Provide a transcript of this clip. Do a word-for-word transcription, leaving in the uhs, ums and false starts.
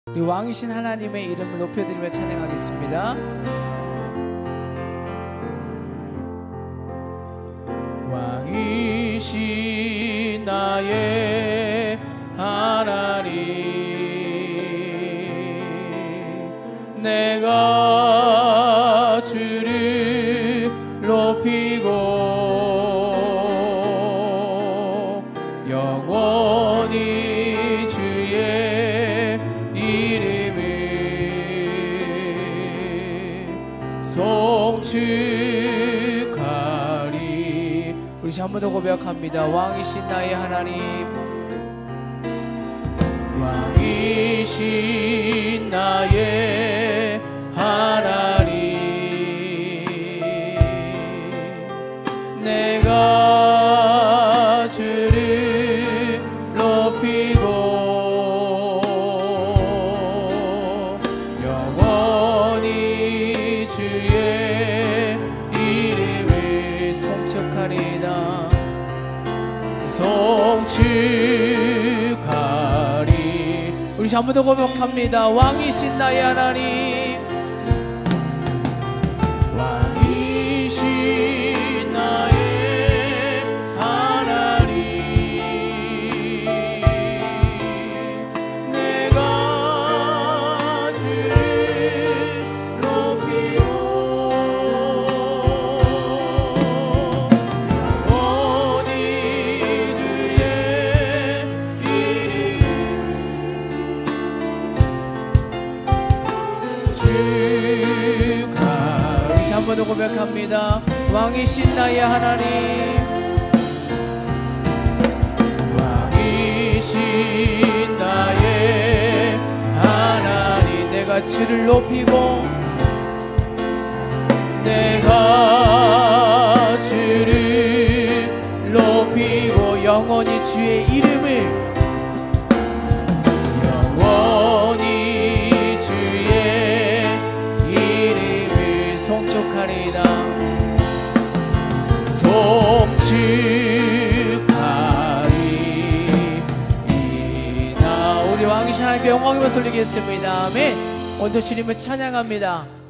우리 왕이신 하나님의 이름을 높여드리며 찬양하겠습니다. 왕이신 나의 하나님, 내가 주를 높이고 영원히 주의 이름을 송축하리. 우리 한 번 더 고백합니다. 왕이신 나의 하나님, 왕이신 나의 하나님, 내가 주를 높이고 영원히 주의 이름을 송축하리다. 송축하리. 우리 한 번 더 고백합니다. 왕이신 나의 하나님, 왕이신 나의 하나님, 내가 주를 높이고 영원히 주의 이름을 축하리. 우리 한 번 더 고백합니다. 왕이신 나의 하나님, 왕이신 나의 하나님, 내가 주를 높이고 내가 주를 높이고 영원히 주의 이름을 영원히 주의 이름을 송축하리다. 송축하리이다. 우리 왕이신 하나님께 영광을 돌리겠습니다. 아멘. 먼저 주님을 찬양합니다.